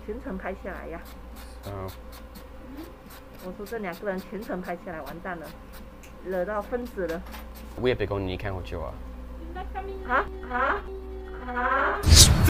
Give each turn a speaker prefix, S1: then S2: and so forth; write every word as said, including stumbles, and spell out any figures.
S1: 全程拍下来呀。
S2: 嗯。
S1: 我说这两个人全程拍下来，完蛋了，惹到分子了。
S2: 我也被讲你看好久啊。
S1: 啊啊啊！